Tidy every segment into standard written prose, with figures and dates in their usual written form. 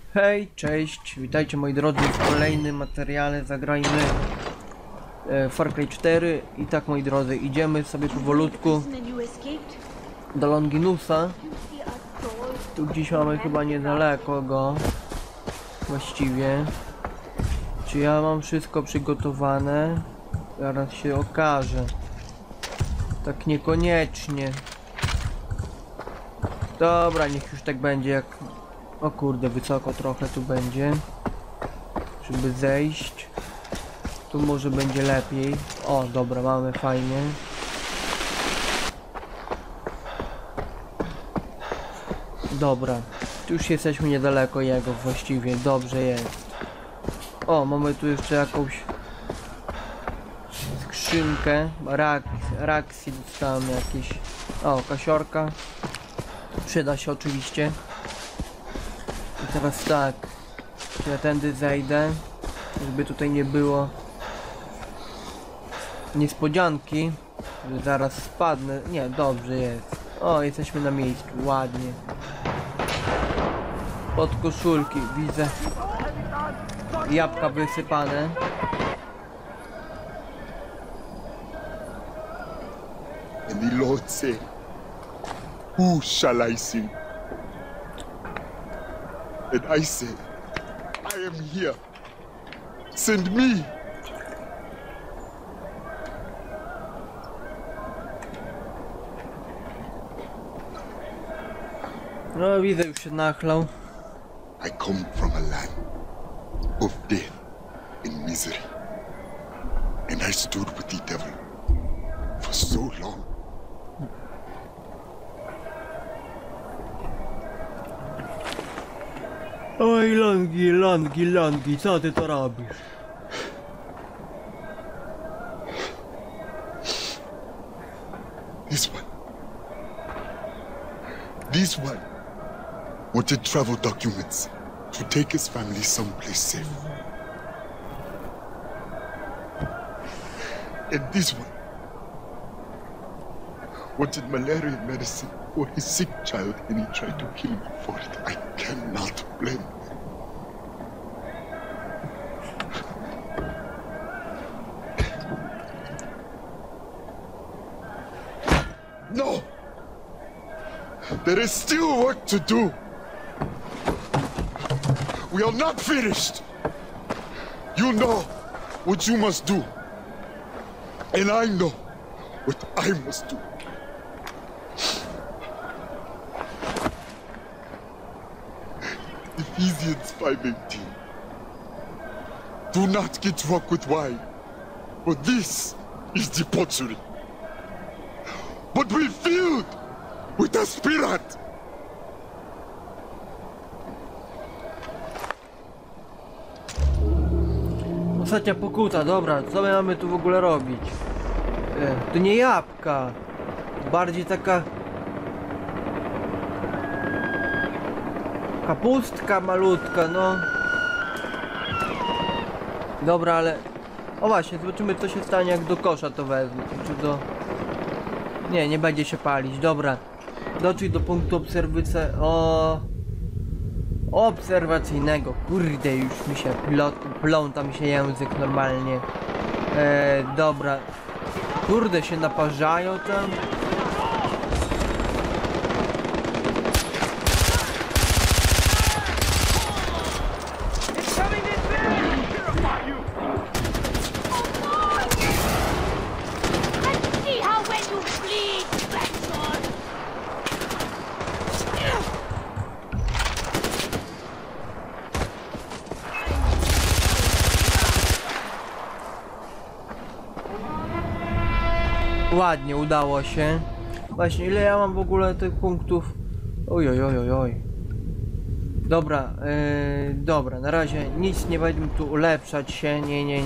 Hej, cześć, witajcie moi drodzy w kolejnym materiale. Zagrajmy Far Cry 4. I tak, moi drodzy, idziemy sobie powolutku do Longinusa. Tu gdzieś mamy chyba niedaleko go. Właściwie. Czy ja mam wszystko przygotowane? Zaraz się okaże. Tak niekoniecznie. Dobra, niech już tak będzie jak... O kurde, wysoko trochę tu będzie. Żeby zejść. Tu może będzie lepiej. O, dobra, mamy fajnie. Dobra, tu już jesteśmy niedaleko jego właściwie, dobrze jest. O, mamy tu jeszcze jakąś skrzynkę. Raksy dostałem jakieś. O, kasiorka. Przyda się oczywiście. I teraz tak, czy ja tędy zejdę, żeby tutaj nie było niespodzianki, że zaraz spadnę. Nie, dobrze jest. O, jesteśmy na miejscu, ładnie. Pod koszulki widzę jabłka wysypane. And the Lord said, who shall I sing? And I said, I am here. Send me. No, widzę, już się nachlał. I come from a land of death and misery. And I stood with the devil for so long. Oj, Longi, co ty to robisz? This one wanted travel documents to take his family someplace safe. And this one wanted malaria medicine for his sick child, and he tried to kill me for it. I cannot blame him. No! There is still work to do. We are not finished. You know what you must do. And I know what I must do. Ephesians 5:18. Do not get drunk with wine, for this is debauchery. But be filled with the Spirit. Ostatnia pokuta, dobra, co my mamy tu w ogóle robić? To nie jabłka. Bardziej taka... kapustka malutka, no. Dobra, ale... O właśnie, zobaczymy co się stanie jak do kosza to wezmę. Czy do... Nie będzie się palić, dobra. Dotrzyj do punktu obserwacyjnego. Kurde, już mi się pląta mi się język normalnie. Dobra. Kurde, się naparzają tam. Ładnie, udało się. Właśnie, ile ja mam w ogóle tych punktów? Oj. Dobra, dobra, na razie nic nie będę tu ulepszać się. Nie.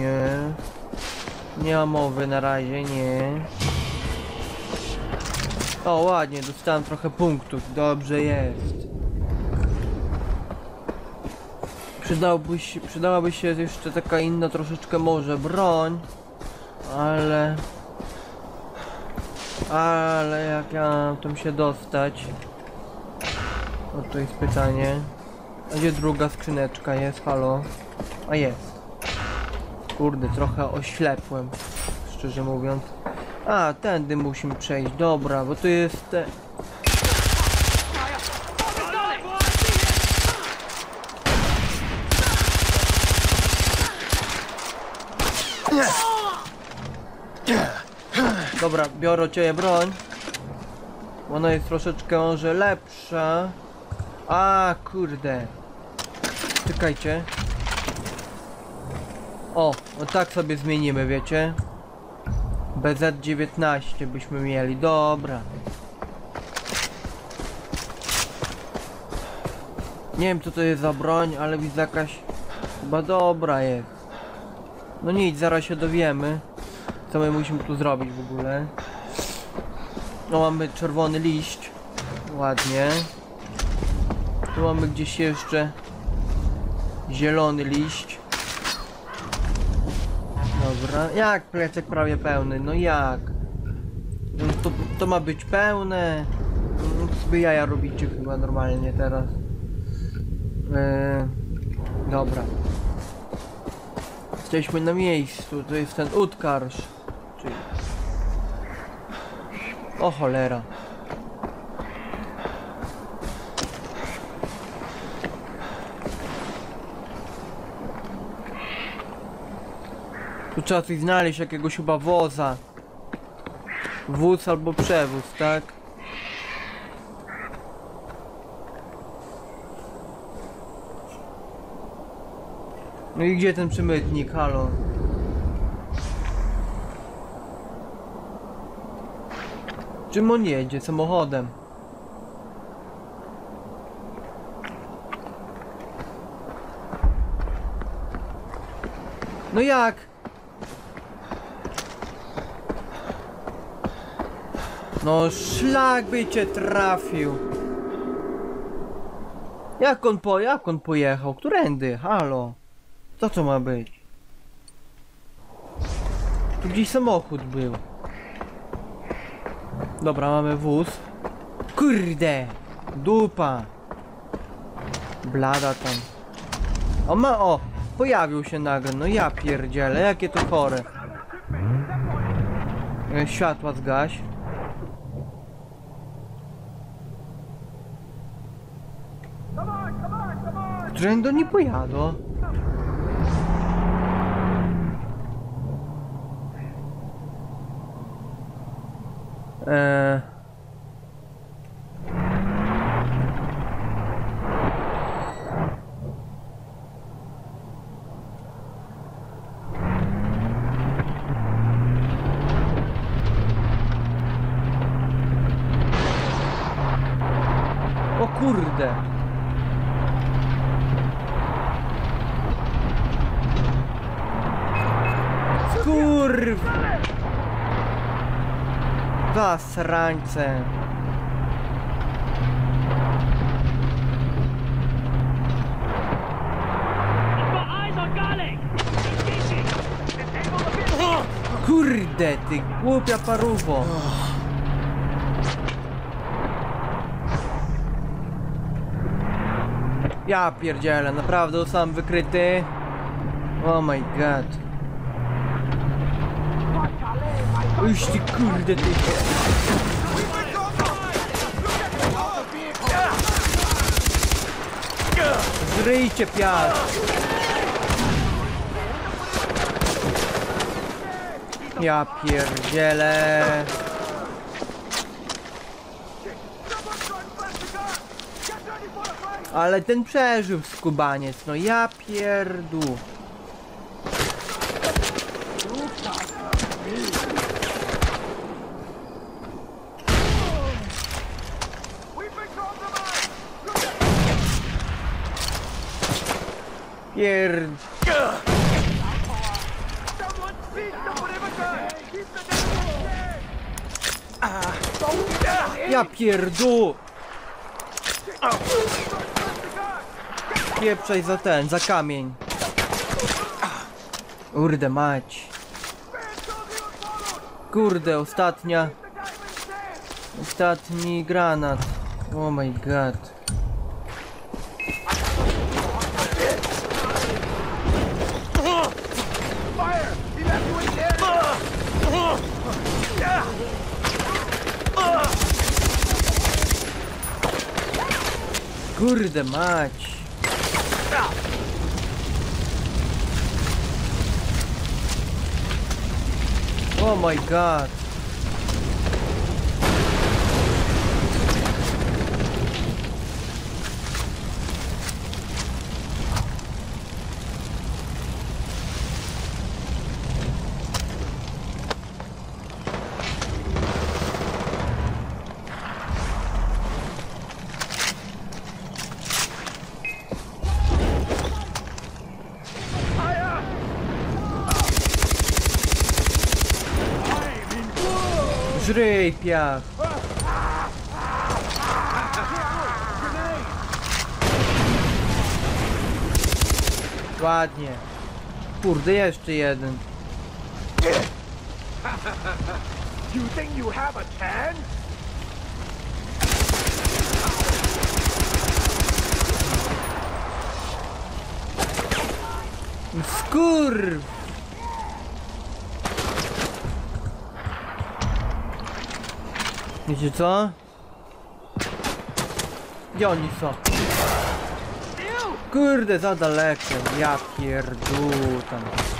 Nie ma mowy na razie, nie. O, ładnie, dostałem trochę punktów, dobrze jest. Przydałaby się jeszcze taka inna troszeczkę może broń. Ale jak ja mam tam się dostać? O, to jest pytanie. A gdzie druga skrzyneczka jest? Halo? A jest. Kurde, trochę oślepłem, szczerze mówiąc. A, tędy musimy przejść, dobra, bo tu jest te... Dobra, biorę od ciebie broń. Ona jest troszeczkę może lepsza. A, kurde. Czekajcie. O, no tak sobie zmienimy, wiecie? BZ-19 byśmy mieli, dobra. Nie wiem co to jest za broń, ale widzę jakaś chyba dobra jest. No nic, zaraz się dowiemy. Co my musimy tu zrobić w ogóle. No mamy czerwony liść. Ładnie. Tu mamy gdzieś jeszcze zielony liść. Dobra, jak plecak prawie pełny, no jak? No to ma być pełne. No, sobie jaja robicie chyba normalnie teraz. Dobra. Jesteśmy na miejscu, to jest ten Utkarz. Czyli... O cholera. Tu trzeba coś znaleźć, jakiegoś chyba woza. Wóz albo przewóz, tak? No i gdzie ten przemytnik, halo? Czym on jedzie? Samochodem. No jak? No szlak by cię trafił. Jak on pojechał? Którędy? Halo? Co to ma być? Tu gdzieś samochód był. Dobra, mamy wóz. Kurde! Dupa! Blada tam. O! Pojawił się nagle. No ja pierdzielę, jakie to chore. Światła zgaś. Którędy nie pojadą? O kurde. Kurw. Zasrańce. Kurde, ty głupia paruwo. Ja pierdzielę, naprawdę sam wykryty. Oh my god. Uś ty kurde ty. Zryjcie piast. Ja pierdzielę. Ale ten przeżył skubaniec, no ja pierdół. Ja pierdół. Pieprzaj za kamień. Kurde mać. Kurde, ostatni granat. Oh my god. Kurde mać. Oh my god. Żryj piach. Ładnie. Kurde, jeszcze jeden. You think you have a chance? Skur! Wiecie co? Gdzie oni są? Kurde, za daleko. Ja pierdół tam.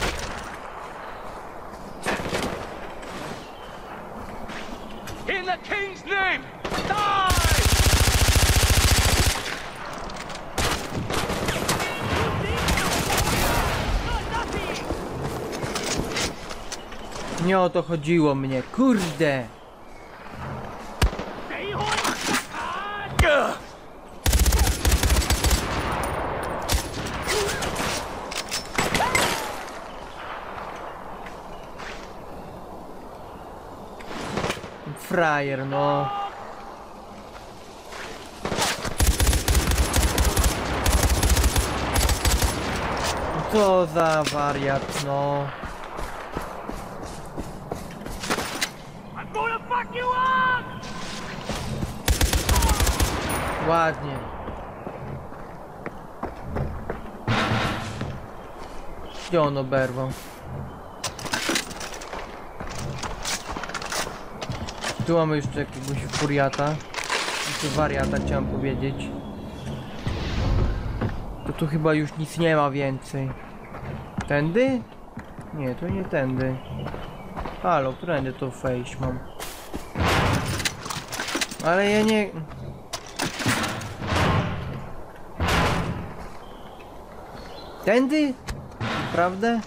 In the king's name, die! Nie o to chodziło mnie. Kurde! Frajer, no. Co za wariat, no. I'm gonna fuck you up! Ładnie. Gdzie on oberwał? Tu mamy jeszcze jakiegoś furiata. Czy wariata chciałem powiedzieć. To tu chyba już nic nie ma więcej. Tędy? Nie, to nie tędy. Halo, którędy to wejść mam? Ale ja nie... Tędy? Prawda?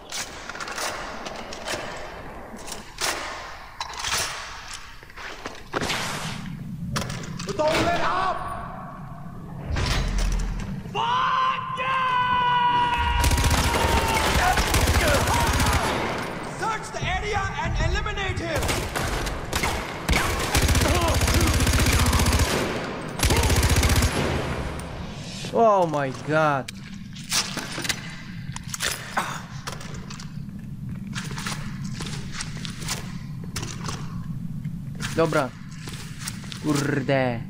Don't let up! Fuck yeah! Search the area and eliminate him! Oh my god. Dobra. Kurde.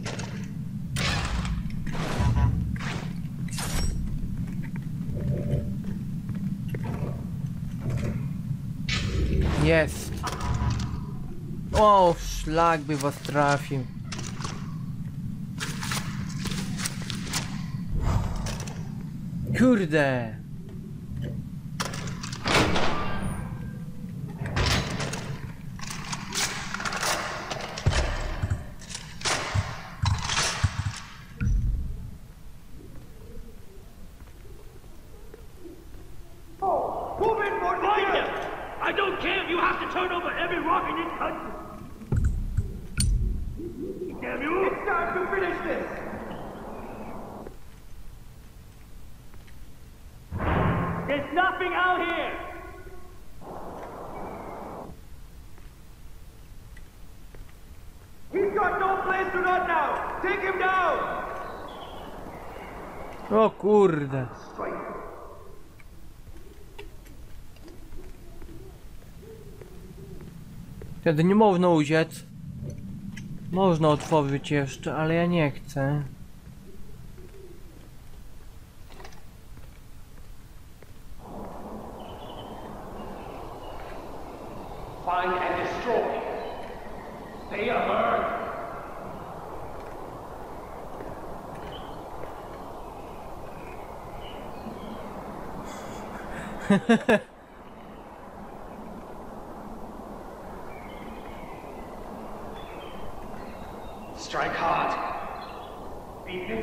Jest. O, szlak by was trafił. Kurde. Move in for the I don't care if you have to turn over every rock in this country! Damn you! It's time to finish this! There's nothing out here! He's got no place to run now! Take him down! O kurde. Wtedy nie można uciec. Można otworzyć jeszcze, ale ja nie chcę. Find and destroy. Stay alert. Strike hard. Beaten.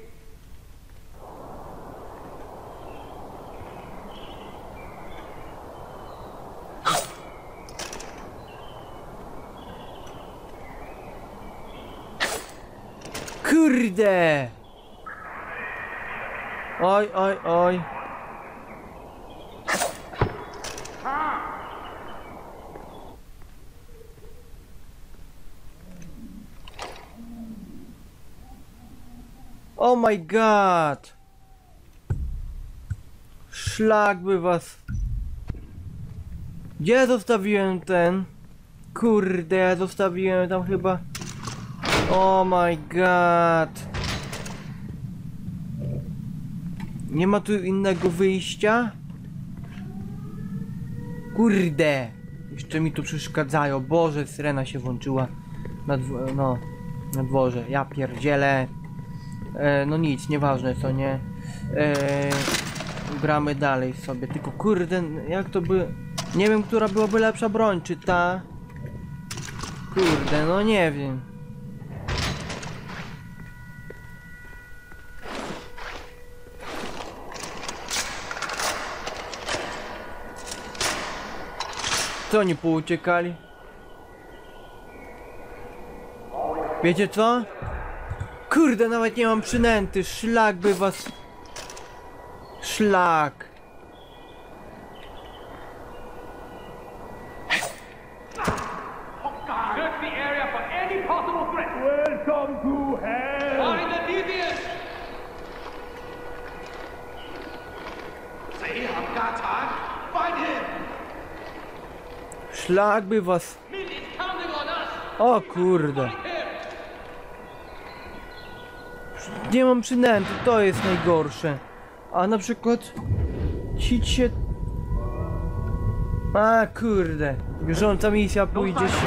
Kurde! Oj, oj, oj. Oh my god! Szlak by was... Gdzie zostawiłem ten? Kurde, ja zostawiłem tam chyba... Oh my god! Nie ma tu innego wyjścia? Kurde! Jeszcze mi tu przeszkadzają. Boże, syrena się włączyła na dworze. Ja pierdzielę. No nic, nieważne co, nie? Gramy dalej sobie. Tylko kurde, jak to by... Nie wiem, która byłaby lepsza broń, czy ta? Kurde, no nie wiem. Co oni pouciekali? Wiecie co? Kurde, nawet nie mam przynęty. Szlak by was... Szlak. Search the area for any possible threat. Welcome to hell. Find the deviant. Say, I've got time. Find him. Szlak by was... Mill is counting on us. O kurde. Find him. Nie mam przynęty, to jest najgorsze. A na przykład... Ci... A kurde. Bieżąca misja pójdzie się...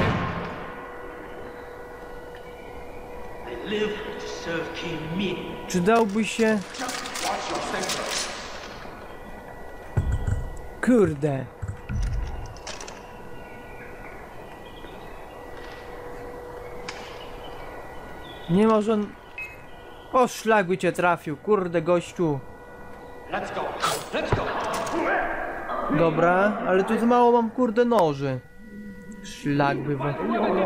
I live to serve King Min. Czy dałby się... Kurde. Nie ma żon... O, szlak by cię trafił, kurde gościu. Let's go. Let's go. Dobra, ale tu za mało mam kurde noży. Szlak by was...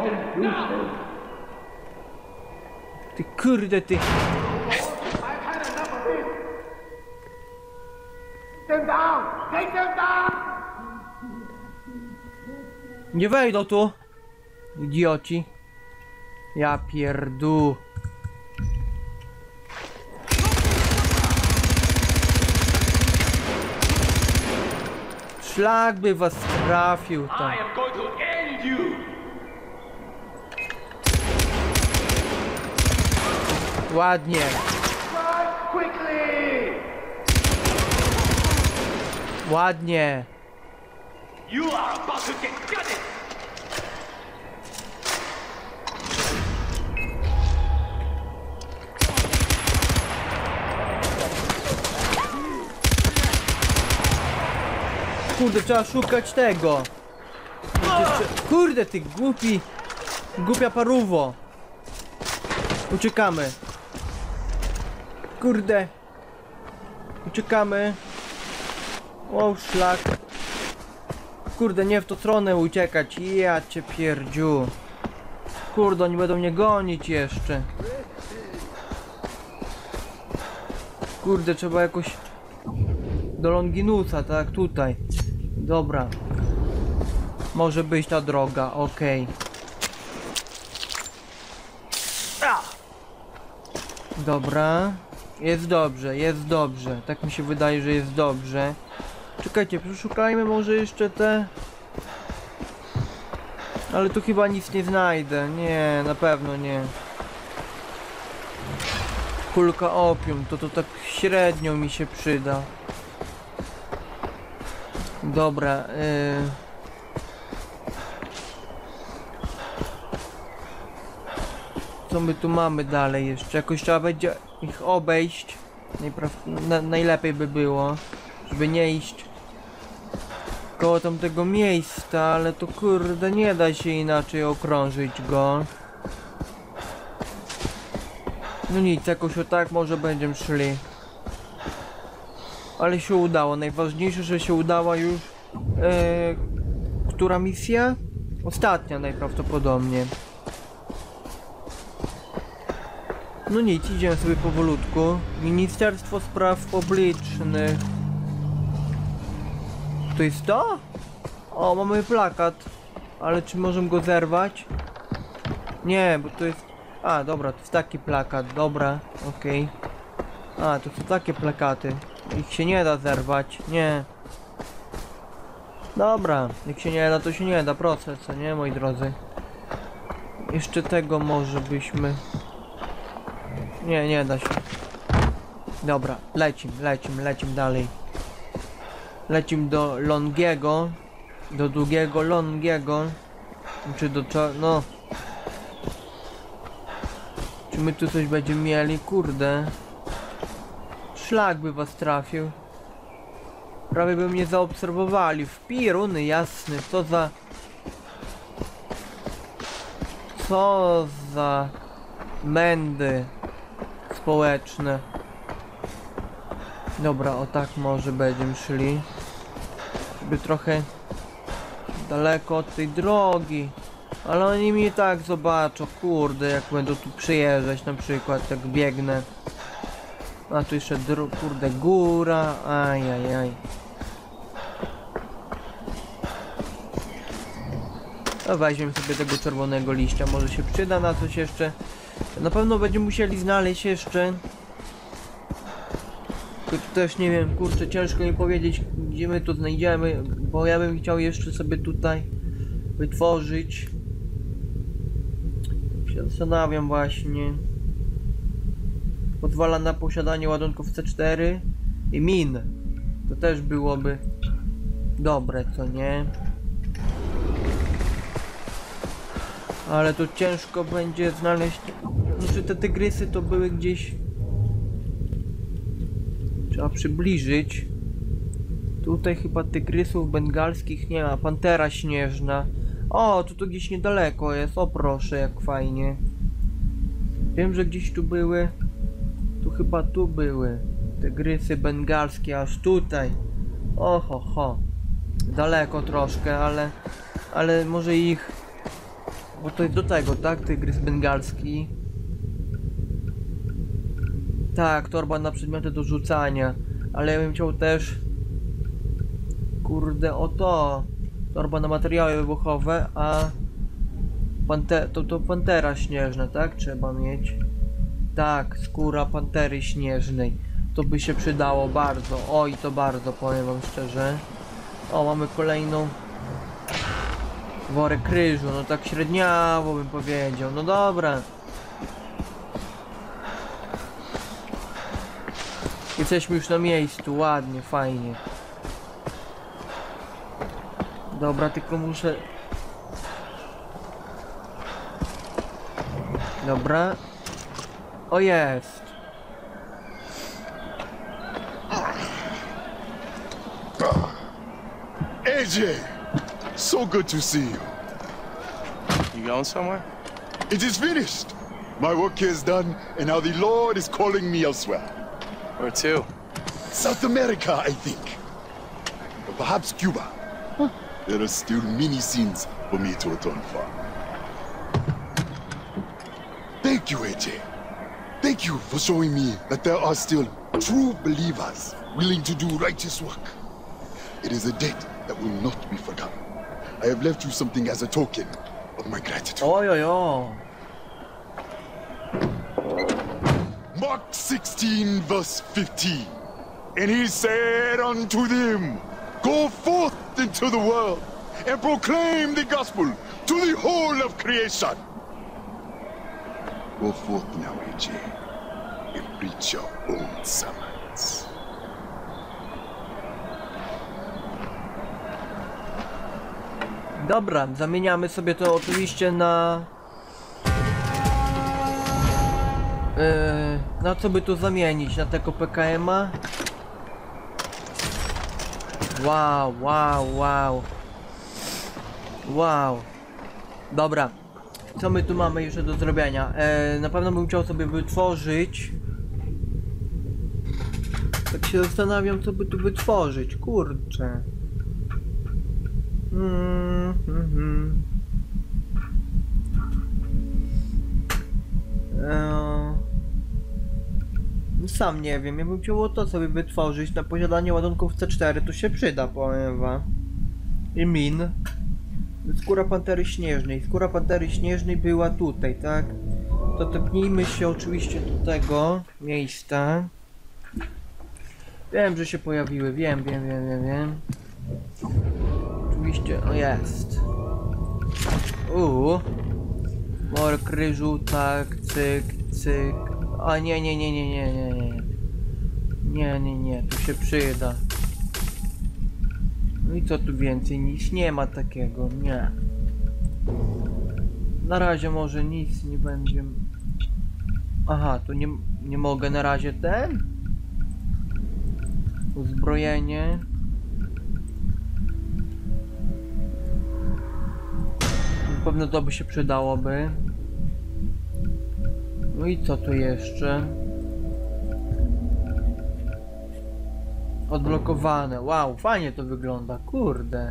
Ty kurde ty... Nie wejdą tu. Idioci. Ja pierdu. Szlak by was trafił tam. I am going to end you. Ładnie. Quickly. Ładnie. You are about to get gutted. Kurde, trzeba szukać tego. Kurde, ty głupi. Głupia parówo. Uciekamy. Kurde. Uciekamy. O, szlak. Kurde, nie w tą stronę uciekać. Ja cię pierdziu. Kurde, oni będą mnie gonić jeszcze. Kurde, trzeba jakoś... Do Longinusa, tak? Tutaj. Dobra. Może być ta droga, okej. Dobra. Jest dobrze, jest dobrze. Tak mi się wydaje, że jest dobrze. Czekajcie, przeszukajmy może jeszcze te... Ale tu chyba nic nie znajdę. Nie, na pewno nie. Kulka opium, to tak średnio mi się przyda. Dobra, co my tu mamy dalej jeszcze? Jakoś trzeba będzie ich obejść. Najlepiej by było, żeby nie iść koło tamtego miejsca, ale to kurde nie da się inaczej okrążyć go. No nic, jakoś o tak może będziemy szli. Ale się udało, najważniejsze, że się udała już która misja? Ostatnia najprawdopodobniej. No nic, idziemy sobie powolutku. Ministerstwo Spraw Publicznych. To jest to? O, mamy plakat. Ale czy możemy go zerwać? Nie, bo to jest... A, dobra, to jest taki plakat, dobra, okej. A, to są takie plakaty. Ich się nie da zerwać, nie. Dobra, jak się nie da, to się nie da, proces, co nie, moi drodzy. Jeszcze tego może byśmy... Nie, nie da się. Dobra, lecim dalej. Lecim do Longiego. Do długiego Longiego. Czy do no. Czy my tu coś będziemy mieli? Kurde. Szlak by was trafił. Prawie by mnie zaobserwowali. W piruny, jasny. Co za mędy społeczne. Dobra, o tak może będziemy szli. Żeby trochę daleko od tej drogi. Ale oni mi i tak zobaczą, kurde, jak będą tu przyjeżdżać na przykład, tak biegnę. A tu jeszcze kurde, góra, ajajaj. No weźmiemy sobie tego czerwonego liścia, może się przyda na coś jeszcze. Na pewno będziemy musieli znaleźć jeszcze. Tylko też nie wiem, kurczę, ciężko mi powiedzieć, gdzie my to znajdziemy, bo ja bym chciał jeszcze sobie tutaj wytworzyć. Się zastanawiam właśnie. Pozwala na posiadanie ładunków C4 i min. To też byłoby dobre, co nie? Ale to ciężko będzie znaleźć. Znaczy te tygrysy to były gdzieś. Trzeba przybliżyć. Tutaj chyba tygrysów bengalskich nie ma. Pantera śnieżna. O, to gdzieś niedaleko jest. O proszę, jak fajnie. Wiem, że gdzieś tu były. Tu chyba tu były. Tygrysy bengalskie, aż tutaj. Oho, ho. Daleko troszkę, ale może ich... Bo to jest do tego, tak? Tygrys bengalski. Tak, torba na przedmioty do rzucania. Ale ja bym chciał też... Kurde, o to. Torba na materiały wybuchowe, a... To pantera śnieżna, tak? Trzeba mieć. Tak, skóra pantery śnieżnej. To by się przydało bardzo. Oj, to bardzo, powiem wam szczerze. O, mamy kolejną... Worek ryżu, no tak średniawo bym powiedział. No dobra. Jesteśmy już na miejscu, ładnie, fajnie. Dobra, tylko muszę... Dobra. O, jest. AJ! So good to see you. You going somewhere? It is finished. My work here is done, and now the Lord is calling me elsewhere. Where to? South America, I think. Or perhaps Cuba. There are still many scenes for me to atone for. Thank you, AJ. Thank you for showing me that there are still true believers willing to do righteous work. It is a debt that will not be forgotten. I have left you something as a token of my gratitude. Ojojo. Mark 16, verse 15. And he said unto them, go forth into the world and proclaim the gospel to the whole of creation. Go forth now, AJ, and preach your own sermons. Dobra, zamieniamy sobie to oczywiście na... na co by tu zamienić? Na tego PKM-a? Wow, wow, wow. Wow. Dobra. Co my tu mamy jeszcze do zrobienia? Na pewno bym chciał sobie wytworzyć. Tak się zastanawiam, co by tu wytworzyć. Kurczę. Sam nie wiem, ja bym chciał to sobie wytworzyć. Na posiadanie ładunków C4 to się przyda, powiem wam. I min. Skóra pantery śnieżnej. Skóra pantery śnieżnej była tutaj, tak? To tepnijmy się oczywiście do tego miejsca. Wiem, że się pojawiły, wiem. Oczywiście, o jest. Mor kryżu, tak, cyk. A nie, tu się przyda. No i co tu więcej? Nic nie ma takiego, nie. Na razie może nic nie będzie. Aha, tu nie mogę na razie ten? Uzbrojenie. Na pewno to by się przydałoby. No i co tu jeszcze? Odblokowane. Wow, fajnie to wygląda. Kurde.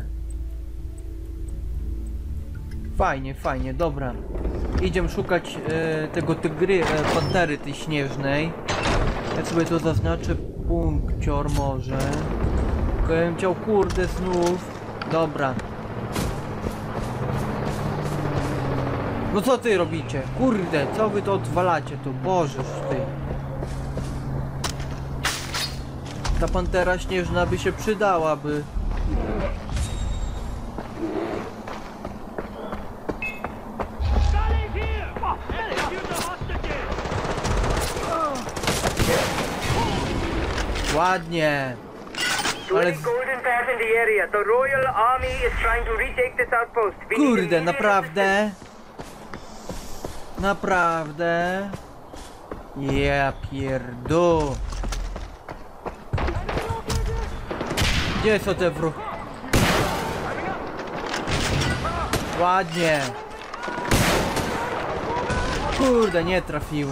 Fajnie, dobra. Idziemy szukać tego pantery tej śnieżnej. Ja sobie to zaznaczę. Punkcior może. Tylko ja bym chciał, kurde, znów. Dobra. No co ty robicie? Kurde, co wy to odwalacie tu? Bożeż ty. Ta pantera śnieżna by się przydałaby. Ładnie. Ale... Kurde, naprawdę? Naprawdę? Ja pierdu. Gdzie są te wróg? Ładnie. Kurde, nie trafiłem.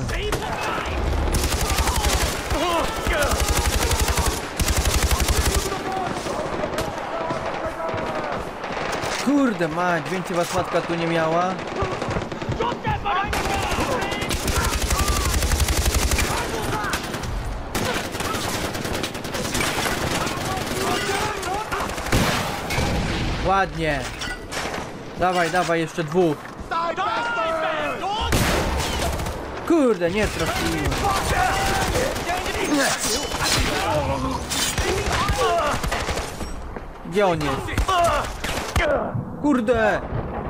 Kurde mać, więcej was matka tu nie miała. Ładnie. Dawaj, jeszcze dwóch. Kurde, nie trafiłem. Gdzie on jest? Kurde!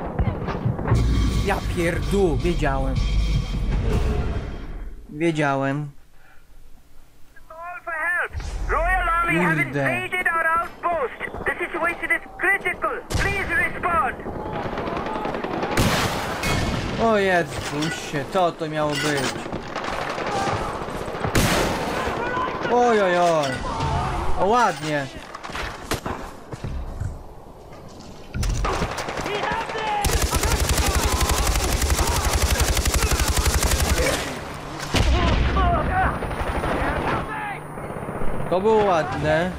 Ja pierdu, wiedziałem. Kurde. O Jezusie, co to miało być? Oj. O ładnie. To było ładne.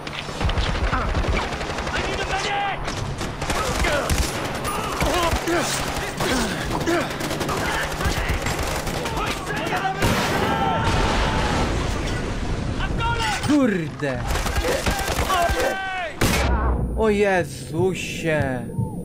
Kurde. O Jezusie.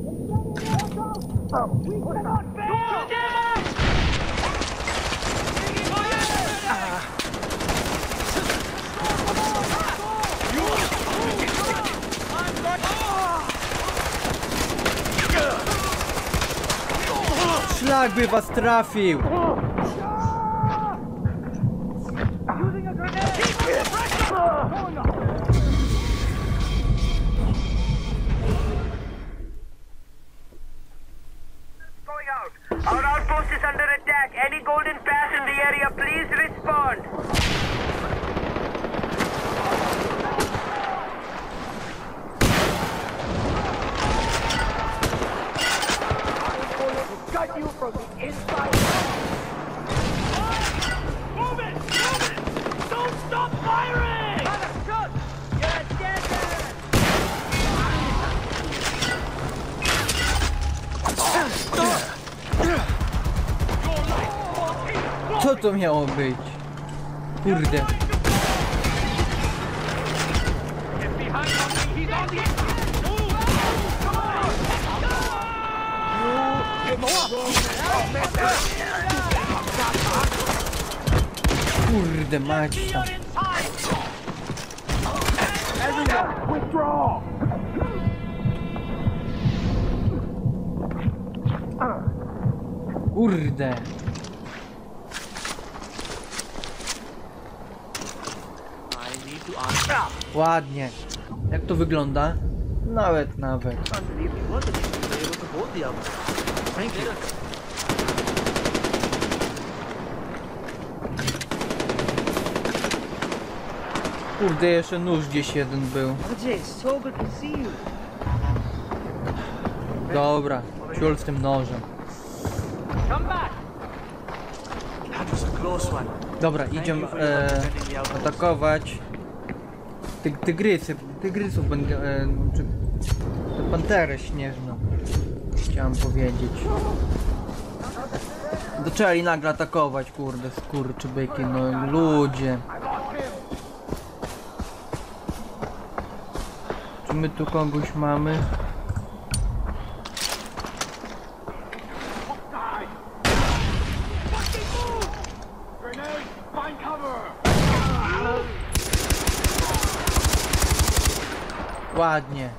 Szlak by was trafił. Our outpost is under attack. Any golden pass in the area, please respond. to miało być? Kurde. Kurde mać. Kurde. Ładnie. Jak to wygląda? Nawet. Kurde, jeszcze nóż gdzieś jeden był. Dobra, ciul z tym nożem. Dobra, idziemy atakować tygrysów będę, czy tę panterę śnieżną, chciałem powiedzieć. Zaczęli nagle atakować, kurde, skurczybyki, no ludzie. Czy my tu kogoś mamy? Ładnie.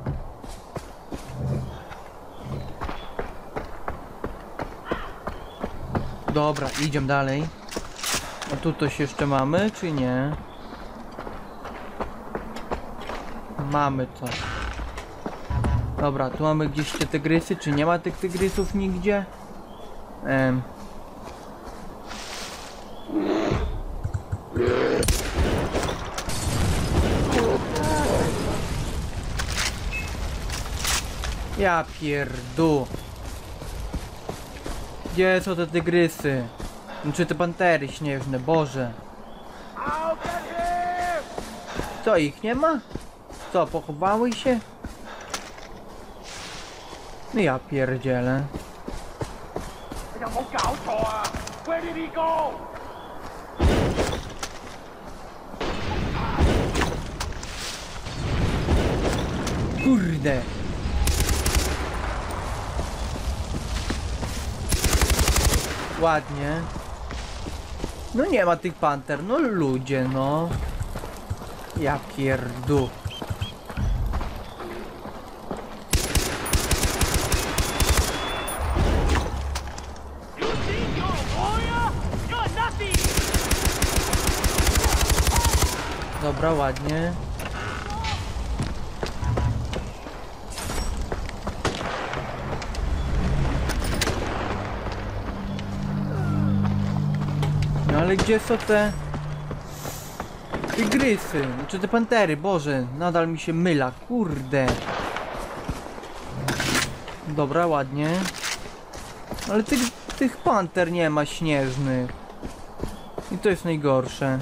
Dobra, idziemy dalej. A tu coś jeszcze mamy, czy nie? Mamy to. Dobra, tu mamy gdzieś te tygrysy, czy nie ma tych tygrysów nigdzie? Ja pierdu. Gdzie są te tygrysy? Czy te pantery śnieżne, Boże. Co, ich nie ma? Co, pochowały się? No ja pierdzielę. Kurde. Ładnie. No nie ma tych panter, no ludzie, no. Ja pierdu. Dobra, ładnie. No ale gdzie są te tygrysy? Czy te pantery? Boże, nadal mi się myla, kurde. Dobra, ładnie. Ale tych panter nie ma śnieżnych. I to jest najgorsze.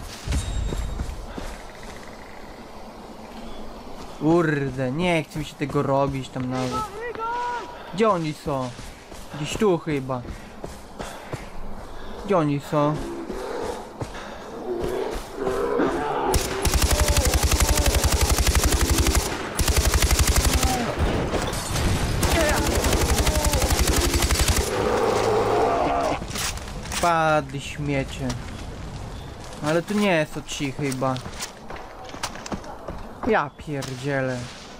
Kurde, nie chce mi się tego robić tam nawet. Gdzie oni są? Gdzieś tu chyba. Gdzie oni są? Padli śmiecie. Ale to nie są ci chyba. Ja pierdzielę.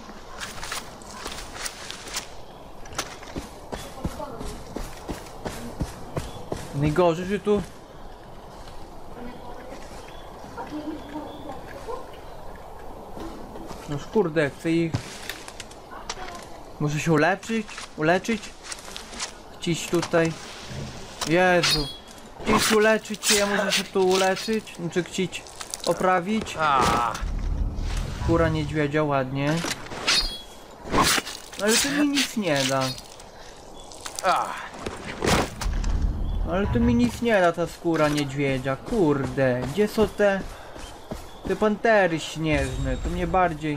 Najgorzej, że tu... No kurde, chcę ich... Muszę się uleczyć? Gdzieś tutaj. Jezu. Gdzieś uleczyć się, ja muszę się tu uleczyć? Czy chcieć oprawić? Skóra niedźwiedzia, ładnie. Ale to mi nic nie da. Ale to mi nic nie da ta skóra niedźwiedzia, kurde. Gdzie są te pantery śnieżne? To mnie bardziej...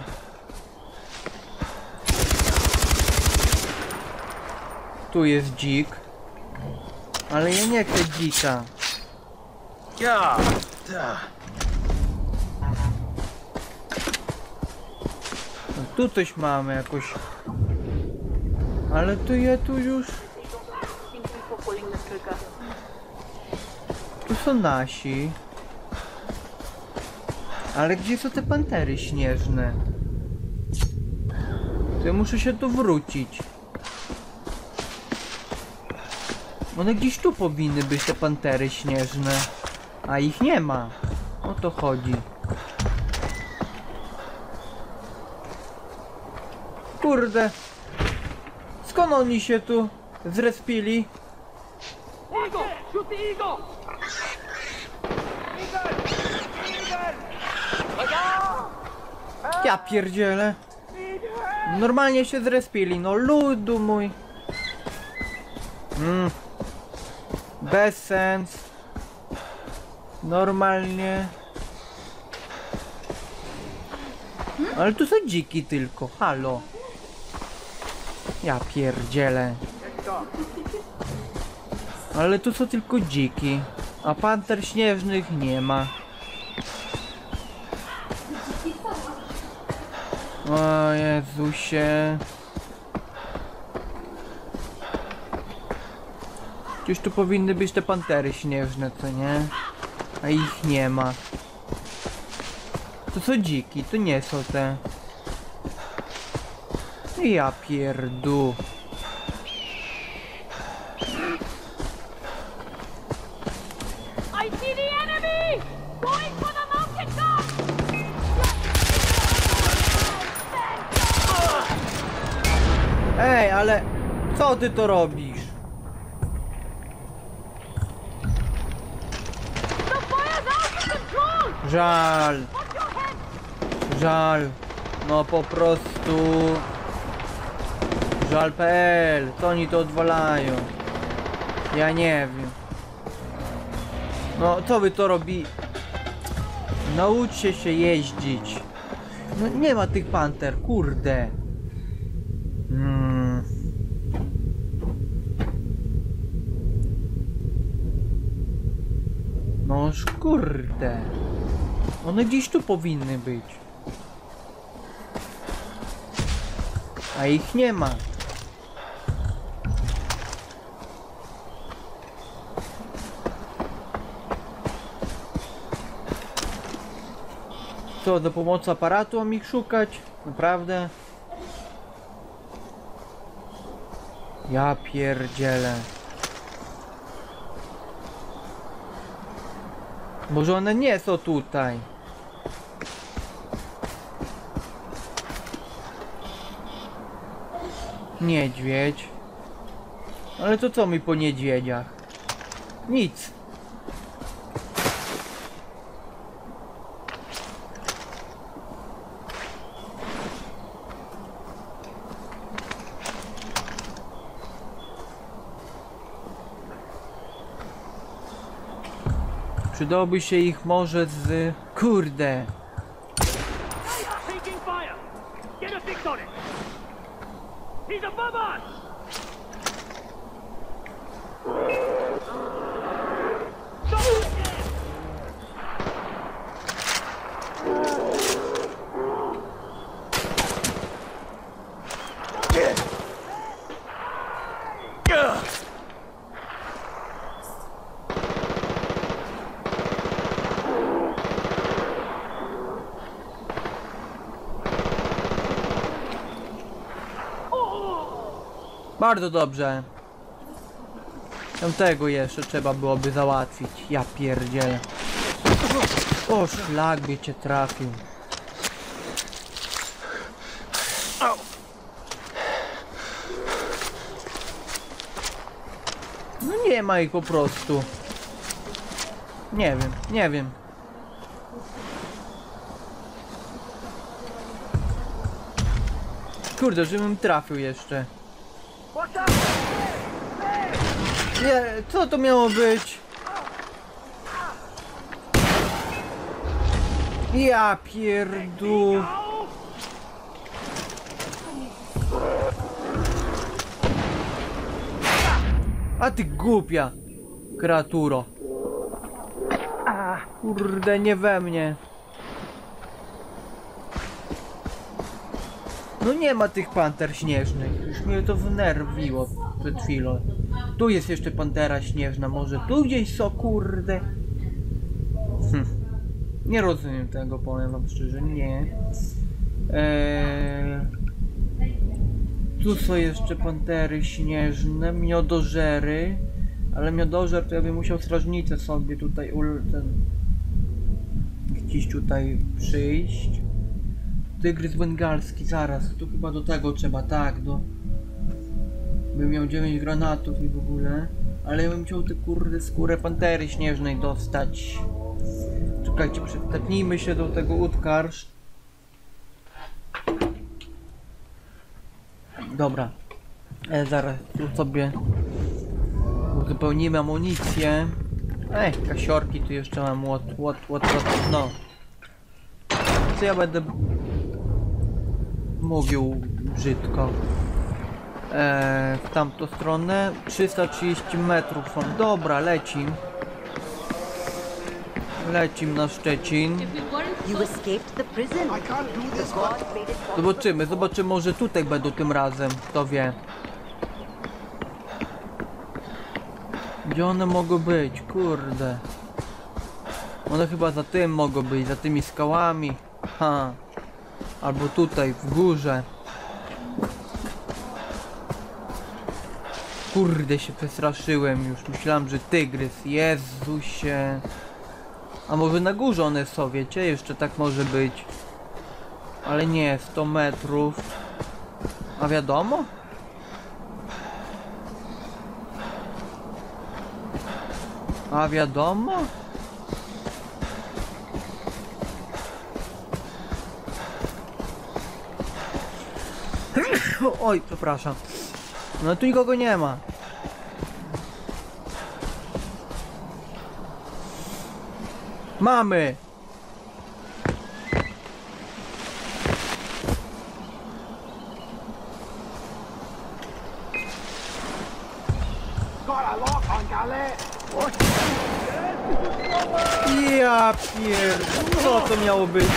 Tu jest dzik. Ale ja nie chcę dzika. No, tu coś mamy jakoś. Ale to ja tu już... Tu są nasi. Ale gdzie są te pantery śnieżne? To ja muszę się tu wrócić. One gdzieś tu powinny być, te pantery śnieżne. A ich nie ma. O to chodzi. Kurde. Skąd oni się tu zrespili? Eagle! Shoot the eagle! Ja pierdzielę. Normalnie się zrespili, no ludu mój. Bez sens. Normalnie. Ale tu są dziki tylko, halo. Ja pierdzielę. Ale tu są tylko dziki. A panter śnieżnych nie ma. O Jezusie. Gdzieś tu powinny być te pantery śnieżne, co nie? A ich nie ma. To są dziki, to nie są te. Ja pierdu. I see the enemy! Going for the mountain top! Ej, ale co ty to robisz? The fire's out of control! Żal, Watch your head! żal. No po prostu. Żal.pl, co oni to odwalają? Ja nie wiem. No co wy to robi? Nauczcie się jeździć. No nie ma tych panter, kurde. Noż kurde. One gdzieś tu powinny być. A ich nie ma. Co, do pomocy aparatu mam ich szukać? Naprawdę? Ja pierdzielę. Może one nie są tutaj. Niedźwiedź. Ale to co mi po niedźwiedziach? Nic. Przydałoby się ich może z... Kurde. Taking fire! Get a fix on it! He's above us! Stop it again! Bardzo dobrze. Tamtego jeszcze trzeba byłoby załatwić. Ja pierdzielę. O, szlak by cię trafił. No nie ma ich po prostu. Nie wiem, nie wiem. Kurde, żebym trafił jeszcze. Nie, co to miało być? Ja pierdu. A ty głupia kreaturo. Kurde, nie we mnie. No nie ma tych panter śnieżnych. Już mnie to wnerwiło przed chwilą. Tu jest jeszcze pantera śnieżna. Może tu gdzieś są, kurde. Nie rozumiem tego, powiem wam szczerze. Nie. Tu są jeszcze pantery śnieżne. Miodożery. Ale miodożer to ja bym musiał strażnicę sobie tutaj gdzieś tutaj przyjść. Tygrys bengalski, zaraz, tu chyba do tego trzeba, tak, bym miał 9 granatów i w ogóle. Ale ja bym chciał te kurde skórę pantery śnieżnej dostać. Czekajcie, przytapnijmy się do tego utkarz. Dobra. Zaraz tu sobie uzupełnimy amunicję. Kasiorki tu jeszcze mam, no. Co ja będę mówił brzydko. W tamtą stronę 330 metrów są. Dobra, lecim na Szczecin. You escaped the prison. The god made it Zobaczymy, może tutaj będą tym razem, kto wie. Gdzie one mogą być? Kurde. One chyba za tym mogą być, za tymi skałami. Albo tutaj, w górze. Kurde, się przestraszyłem już. Myślałem, że tygrys. Jezusie. A może na górze one są, wiecie? Jeszcze tak może być. Ale nie, 100 metrów. A wiadomo? A wiadomo? Oj, przepraszam. No tu nikogo nie ma. Mamy! Ja pier... Co to miało być?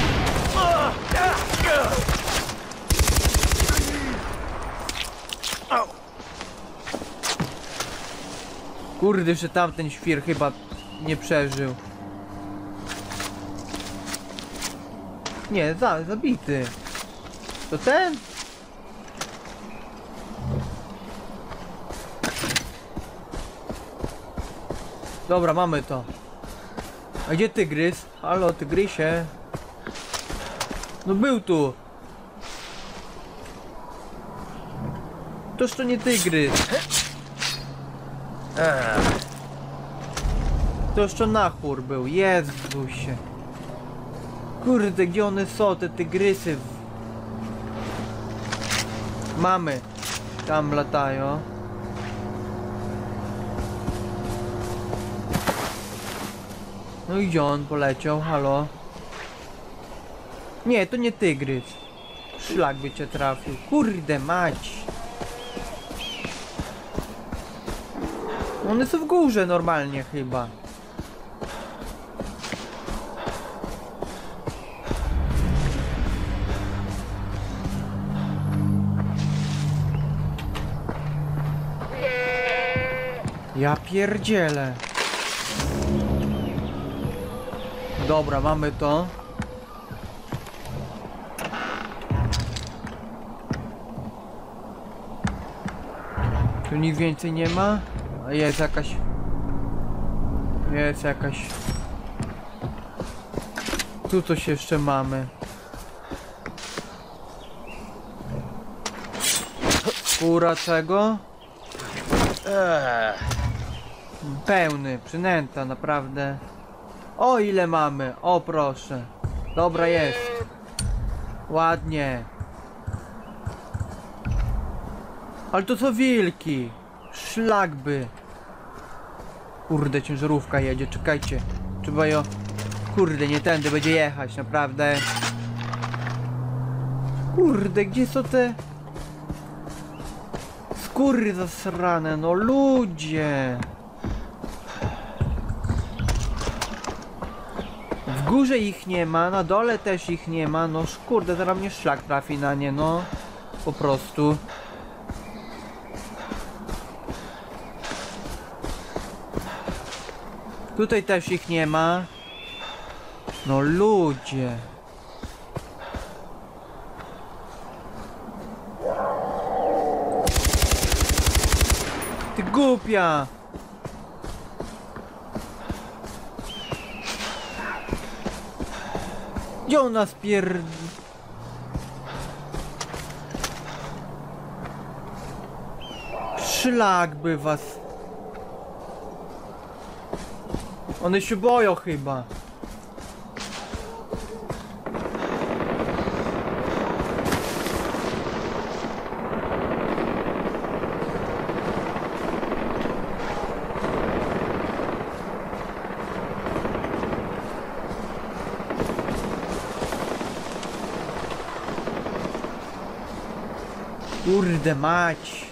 Kurde, że tamten świr chyba nie przeżył. Nie, zabity. To ten? Dobra, mamy to. A gdzie tygrys? Halo, tygrysie. No był tu. Toż to nie tygrys. To jeszcze nachór był, Jezusie. Kurde, gdzie one są, te tygrysy? Mamy. Tam latają. No i gdzie on poleciał, halo? Nie, to nie tygrys. Szlak by cię trafił. Kurde mać. One są w górze normalnie chyba. Ja pierdzielę. Dobra, mamy to. Tu nic więcej nie ma? A jest jakaś... Jest jakaś... Tu coś jeszcze mamy. Skóra czego? Pełny, przynęta, naprawdę. O ile mamy, o proszę. Dobra jest. Ładnie. Ale to są wilki. Szlak by. Kurde, ciężarówka jedzie, czekajcie. Trzeba ją... Kurde, nie tędy będzie jechać, naprawdę. Kurde, gdzie są te... Skóry zasrane, no ludzie. W górze ich nie ma, na dole też ich nie ma. No kurde, zaraz mnie szlak trafi na nie, no. Po prostu. Tutaj też ich nie ma. No ludzie. Ty głupia! Gdzie ona Szlak by was... One się boją chyba. Kurde mać.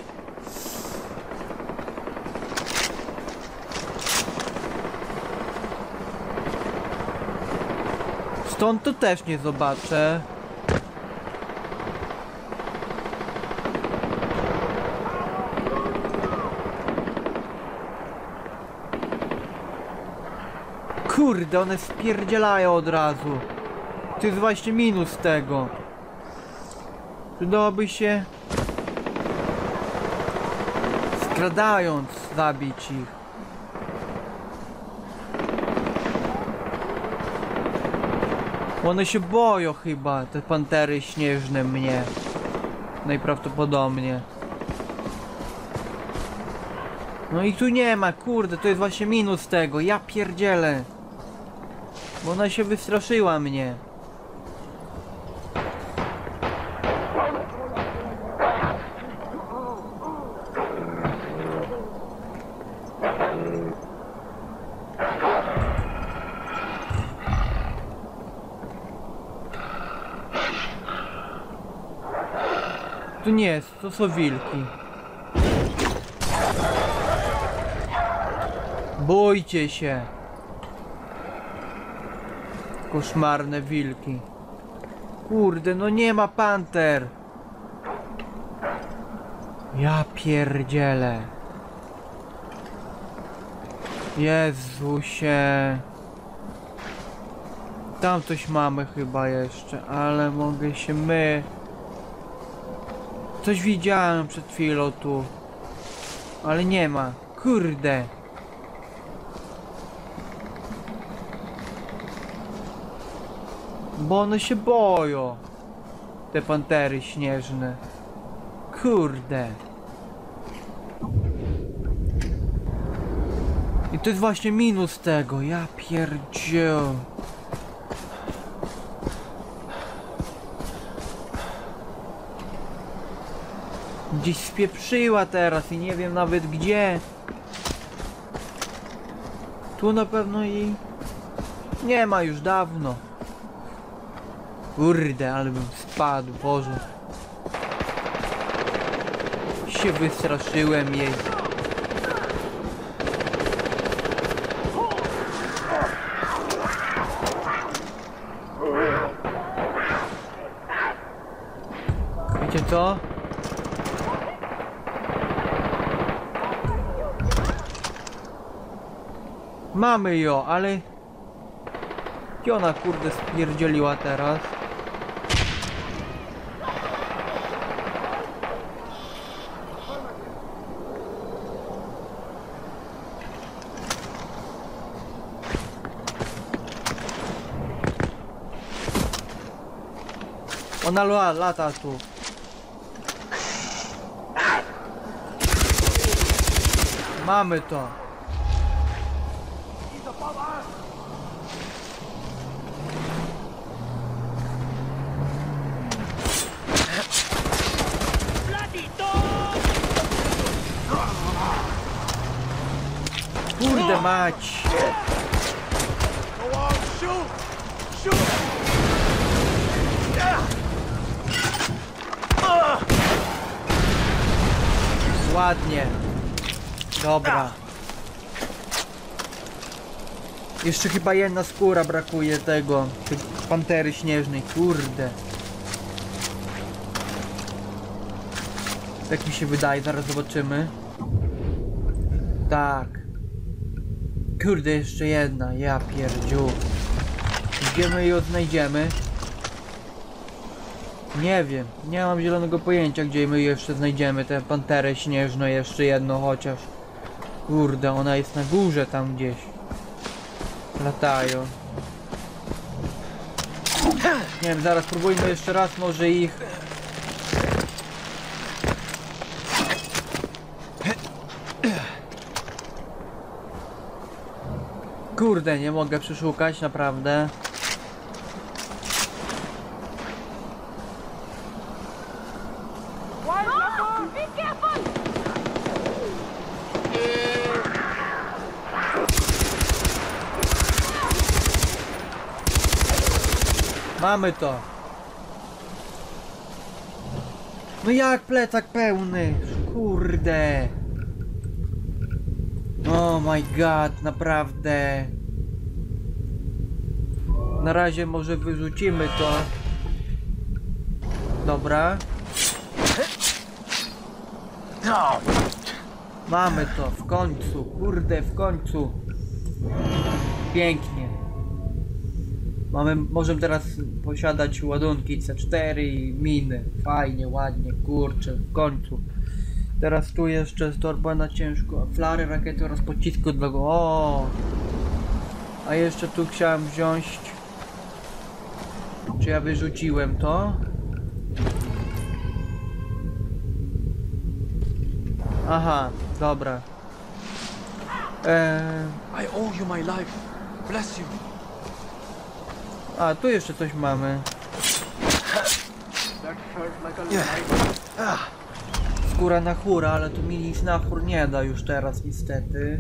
Stąd to też nie zobaczę. Kurde, one spierdzielają od razu. To jest właśnie minus tego. Przydałoby się skradając zabić ich. One się boją chyba, te pantery śnieżne mnie. Najprawdopodobniej. No i tu nie ma, kurde, to jest właśnie minus tego, ja pierdzielę. Bo ona się wystraszyła mnie. Tu nie jest, to są wilki. Bójcie się. Koszmarne wilki. Kurde, no nie ma panter. Ja pierdzielę. Jezusie. Tam coś mamy chyba jeszcze, ale mogę się Coś widziałem przed chwilą tu. Ale nie ma. Kurde. Bo one się boją. Te pantery śnieżne. Kurde. I to jest właśnie minus tego. Ja pierdziel. Gdzieś spieprzyła teraz i nie wiem nawet gdzie. Tu na pewno jej nie ma już dawno. Kurde, ale bym spadł, Boże. Się wystraszyłem jej. Wiecie co? Mamy ją, ale... Gdzie ona kurde spierdzieliła teraz? Ona lata tu. Mamy to. Kurde mać. Ładnie. Dobra. Jeszcze chyba jedna skóra brakuje tego, tej pantery śnieżnej, kurde. Tak mi się wydaje, zaraz zobaczymy. Tak. Kurde, jeszcze jedna, ja pierdziu. Gdzie my ją znajdziemy? Nie wiem, nie mam zielonego pojęcia, gdzie my jeszcze znajdziemy tę panterę śnieżną, jeszcze jedną chociaż. Kurde, ona jest na górze tam gdzieś. Latają. Nie wiem, zaraz spróbujmy jeszcze raz, może ich... Kurde, nie mogę przeszukać, naprawdę. Be careful! Mamy to. No jak plecak pełny? Kurde. Oh my god, naprawdę. Na razie może wyrzucimy to. Dobra. Mamy to, w końcu, kurde, w końcu. Pięknie. Możemy teraz posiadać ładunki C4 i miny. Fajnie, ładnie, kurczę, w końcu. Teraz tu jeszcze jest torba na ciężko, flary, rakiety oraz pocisku dla go. O! A jeszcze tu chciałem wziąć... Czy ja wyrzuciłem to? Aha, dobra. I owe you my life. Bless you. A, tu jeszcze coś mamy. Skóra na chóra, ale tu mi nic na chór nie da już teraz niestety.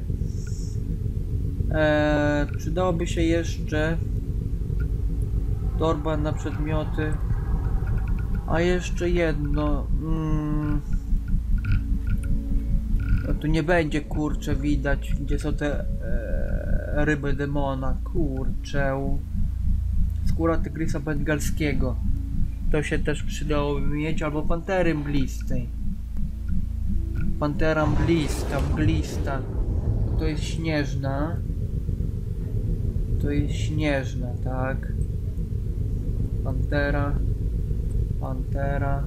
Przydałoby się jeszcze torba na przedmioty. A jeszcze jedno. No tu nie będzie, kurczę, widać gdzie są te ryby demona. Kurczę. Skóra tygrysa bengalskiego. To się też przydałoby mieć, albo pantery mglistej. Pantera mglista. To jest śnieżna. To jest śnieżna, tak. Pantera,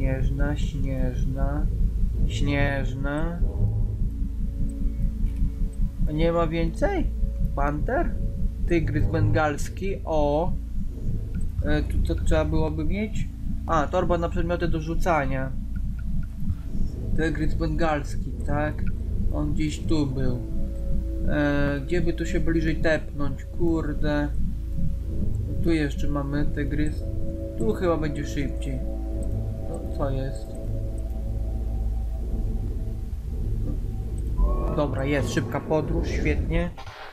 śnieżna. A nie ma więcej? Panter? Tygrys bengalski, o. Tu co trzeba byłoby mieć? A, torba na przedmioty do rzucania. Tygrys bengalski, tak? On gdzieś tu był. Gdzie by tu się bliżej tepnąć? Kurde. Tu jeszcze mamy tygrys. Tu chyba będzie szybciej. No, co jest? Dobra, jest szybka podróż, świetnie.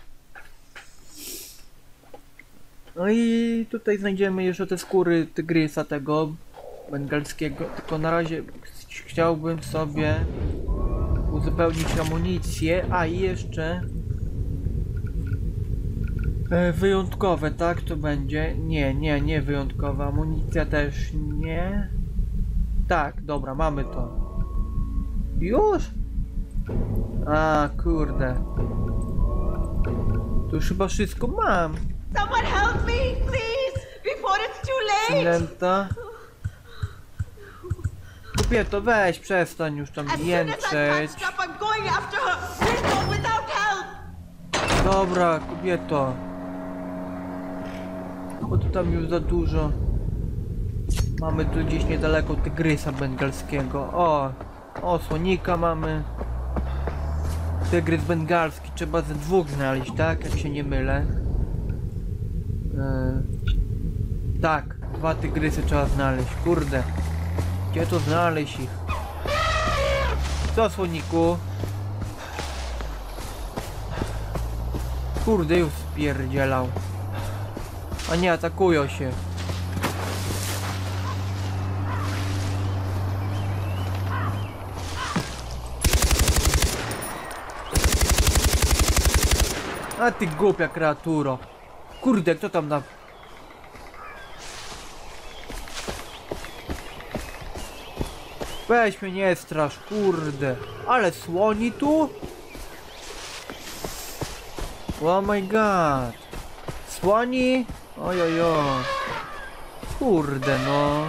No i tutaj znajdziemy jeszcze te skóry tygrysa tego bengalskiego, tylko na razie chciałbym sobie uzupełnić amunicję, a i jeszcze wyjątkowe, tak to będzie? Nie wyjątkowa, amunicja też nie. Tak, dobra, mamy to. Już? A, kurde. Tu już chyba wszystko mam. Someone help me, please, before it's too late. Przynęta. Kobieto, weź, przestań już tam As soon as I jęczeć. patched up, I'm going after her. Please go without help. Dobra, kobieto. Bo tu tam już za dużo. Mamy tu gdzieś niedaleko tygrysa bengalskiego. O, słonika mamy. Tygrys bengalski, trzeba ze dwóch znaleźć, tak? Jak się nie mylę. Tak, 2 tygrysy trzeba znaleźć, kurde. Gdzie to znaleźć ich? Co, słoniku? Kurde, już spierdzielał. A nie, atakują się. A ty głupia kreaturo. Kurde, kto tam na... Weź mnie, nie strasz, kurde. Ale słoni tu? Oh my god. Słoni? Ojojo. Kurde no.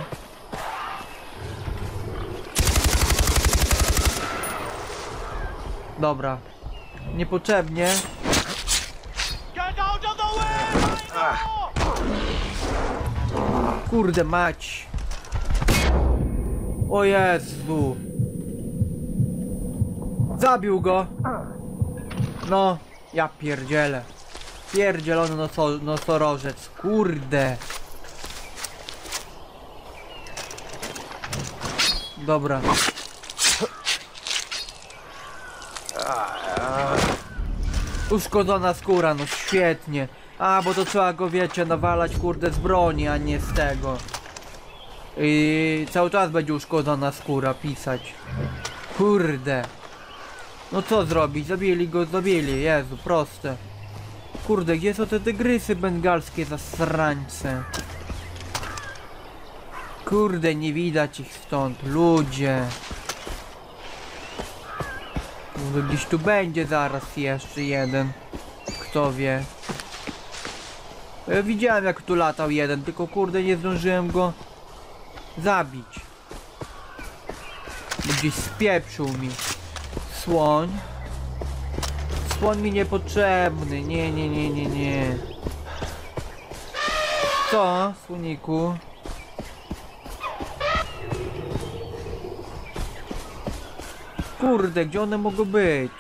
Dobra. Niepotrzebnie. Kurde mać. O Jezu. Zabił go. No, ja pierdzielę. Pierdzielony nosorożec. Kurde. Dobra. Uszkodzona skóra, no świetnie. A, bo to trzeba go, wiecie, nawalać, kurde, z broni, a nie z tego. I cały czas będzie uszkodzona skóra pisać. Kurde. No co zrobić? Zabili go, zabili. Jezu, proste. Kurde, gdzie są te tygrysy bengalskie zasrańce? Kurde, nie widać ich stąd. Ludzie. Może gdzieś tu będzie zaraz jeszcze jeden. Kto wie. Ja widziałem, jak tu latał jeden, tylko kurde nie zdążyłem go zabić. Bo gdzieś spieprzył mi. Słoń. Słoń mi niepotrzebny. Nie. Co, słoniku? Kurde, gdzie one mogą być?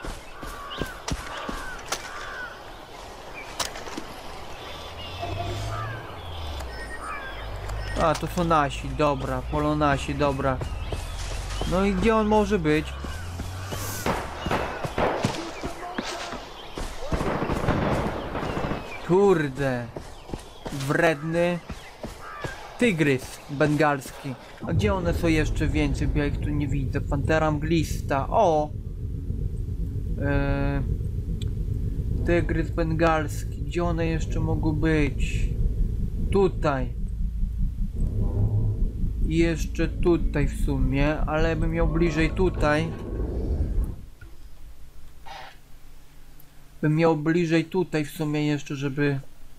A, to są nasi, dobra, polonasi, dobra. No i gdzie on może być? Kurde. Wredny tygrys bengalski. A gdzie one są jeszcze więcej? Bo ja ich tu nie widzę. Pantera mglista. O! Tygrys bengalski. Gdzie one jeszcze mogą być? Tutaj. I jeszcze tutaj w sumie, ale bym miał bliżej tutaj. Bym miał bliżej tutaj w sumie jeszcze, żeby...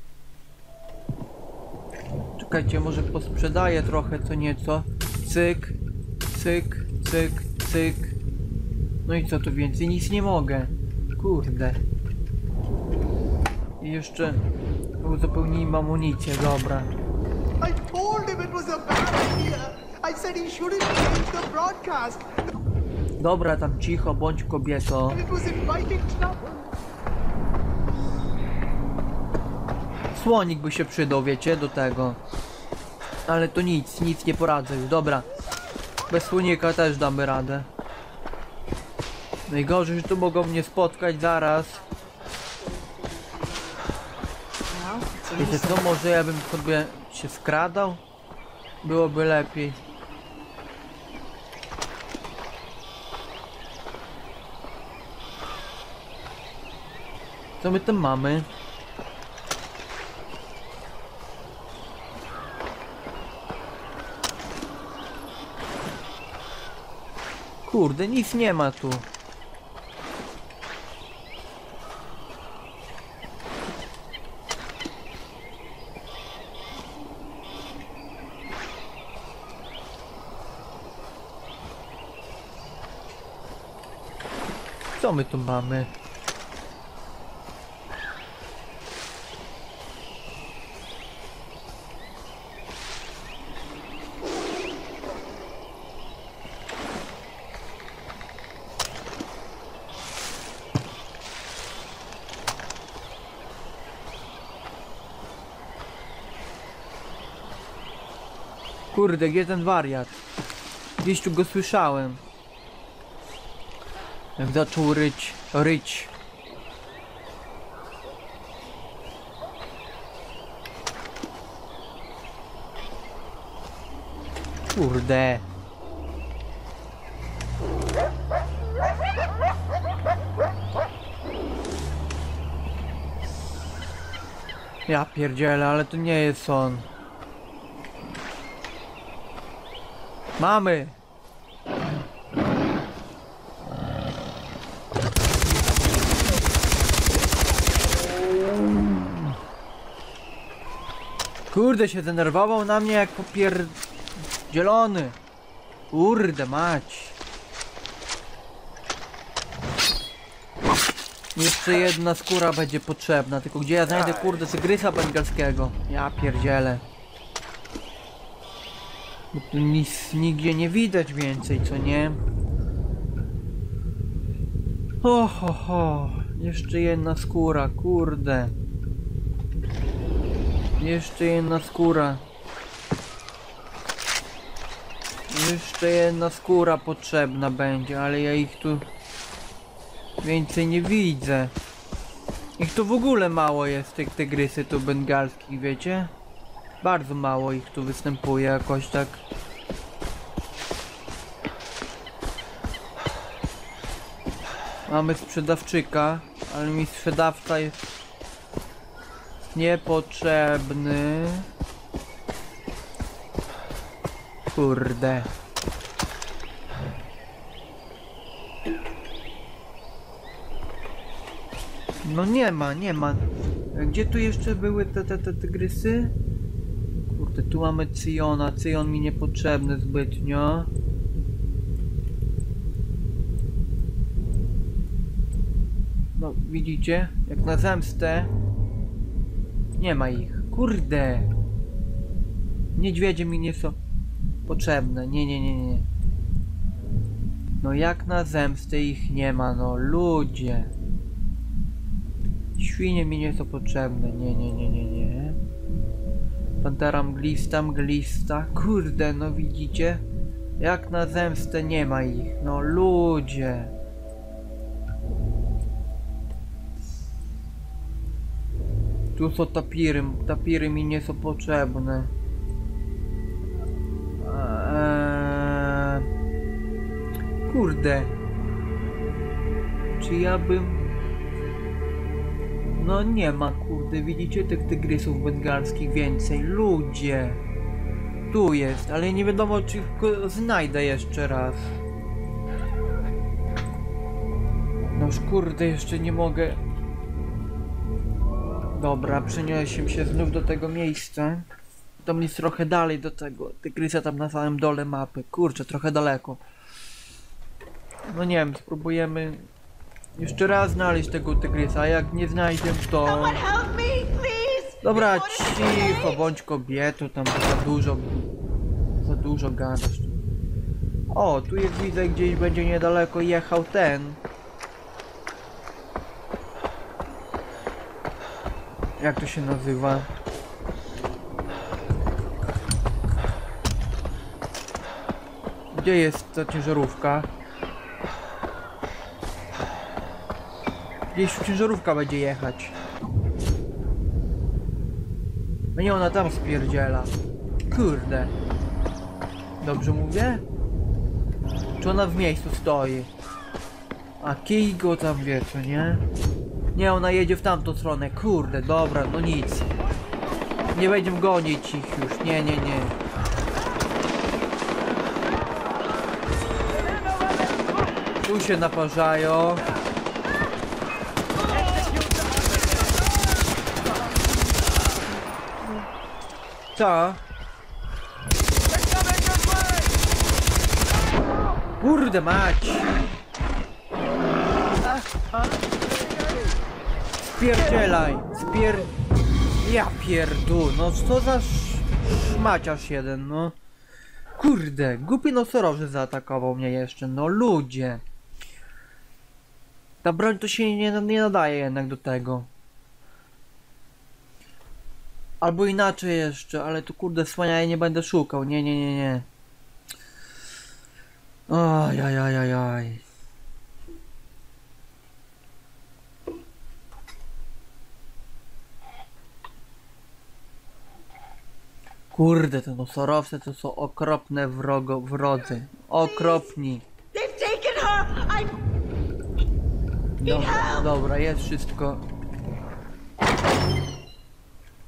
Czekajcie, może posprzedaję trochę co nieco. Cyk, cyk, cyk, cyk. No i co tu więcej? Nic nie mogę. Kurde. I jeszcze uzupełnijmy amunicję, dobra. I told him it was a bad idea. I said he shouldn't change the broadcast. Dobra, tam cicho, bądź kobieto. And it was inviting trouble. Słonik by się przydał, wiecie, do tego. Ale to nic nie poradzę już, dobra. Bez słonika też damy radę. Najgorzej, że tu mogą mnie spotkać zaraz. Wiecie co, może ja bym sobie się skradał? Byłoby lepiej. Co my tam mamy? Kurde, nic nie ma tu. Co my tu mamy? Kurde, gdzie ten wariat? Gdzieś tu go słyszałem. Jak zaczął ryć. Kurde. Ja pierdzielę, ale to nie jest on. Mamy! Kurde, się zdenerwował na mnie jak popierdzielony. Kurde mać. Jeszcze jedna skóra będzie potrzebna, tylko gdzie ja znajdę kurde tygrysa bengalskiego? Ja pierdzielę. Bo tu nic nigdzie nie widać więcej, co nie? Ho ho ho. Jeszcze jedna skóra, kurde. Jeszcze jedna skóra. Jeszcze jedna skóra potrzebna będzie, ale ja ich tu więcej nie widzę. Ich tu w ogóle mało jest, tych tygrysy tu bengalskich, wiecie? Bardzo mało ich tu występuje jakoś tak. Mamy sprzedawczyka, ale mi sprzedawca jest niepotrzebny. Kurde. No nie ma. Gdzie tu jeszcze były te tygrysy? Kurde, tu mamy Cyjona. Cyjon mi niepotrzebny zbytnio. No widzicie? Jak na zemstę nie ma ich. Kurde. Niedźwiedzie mi nie są potrzebne. Nie. No jak na zemstę ich nie ma, no ludzie. Świnie mi nie są potrzebne. Nie. Pantera mglista. Kurde, no widzicie? Jak na zemstę nie ma ich. No ludzie. Tu są tapiry. Tapiry mi nie są potrzebne. Kurde. Czy ja bym... No nie ma, kurde, widzicie tych tygrysów bengalskich więcej, ludzie. Tu jest, ale nie wiadomo czy go znajdę jeszcze raz. Noż kurde, jeszcze nie mogę. Dobra, przeniosłem się znów do tego miejsca. Tam jest trochę dalej do tego tygrysa, tam na samym dole mapy. Kurczę, trochę daleko. No nie wiem, spróbujemy jeszcze raz znaleźć tego tygrysa, a jak nie znajdę to... Dobra, cicho, bądź kobietą, tam za dużo gadasz. O, tu jest, widzę, gdzieś będzie niedaleko jechał ten. Jak to się nazywa? Gdzie jest ta ciężarówka? Gdzieś ciężarówka będzie jechać. No nie, ona tam spierdziela. Kurde. Dobrze mówię? Czy ona w miejscu stoi? A kij go tam wie, co nie? Nie, ona jedzie w tamtą stronę. Kurde, dobra, no nic. Nie będziemy gonić ich już. Nie. Tu się naparzają. Co? Kurde mać! Spierdzielaj! Ja pierdu, no co za szmaciarz jeden, no. Kurde, głupi nosorożec zaatakował mnie jeszcze, no ludzie. Ta broń to się nie nadaje jednak do tego. Albo inaczej jeszcze, ale tu kurde słania ja nie będę szukał, nie. Ajajajajaj. Kurde, te nosorowce to są okropne wrodzy. Okropni. Dobra, jest wszystko.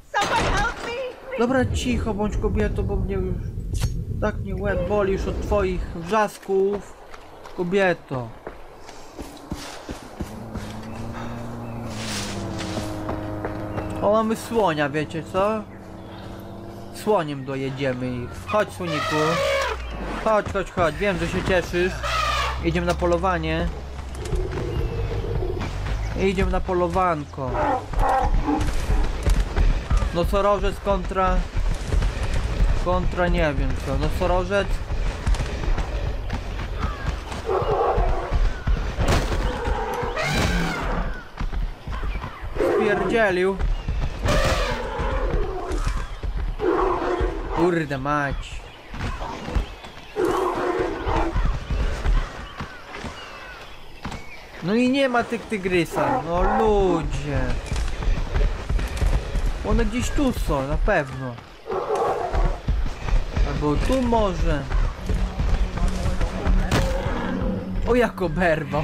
Dobra, cicho bądź kobieto, bo mnie już tak nie łeb boli już od twoich wrzasków. Kobieto. O, mamy słonia, wiecie co? Słoniem dojedziemy ich. Chodź, słoniku. Chodź, chodź, chodź. Wiem, że się cieszysz. Idziemy na polowanie. Idziemy na polowanko. Nosorożec kontra nie wiem co. Nosorożec. Spierdzielił. Kurde mać. No i nie ma tych tygrysa. No ludzie. One gdzieś tu są, na pewno. Albo tu może. O, jak oberwał.